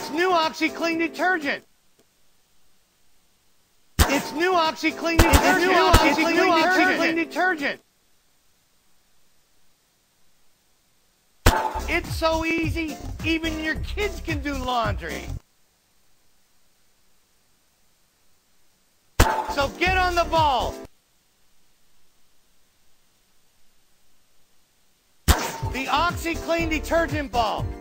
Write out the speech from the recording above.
It's new OxyClean detergent. It's new OxyClean detergent. It's new OxyClean detergent. It's so easy, even your kids can do laundry. So get on the ball. The OxyClean detergent ball.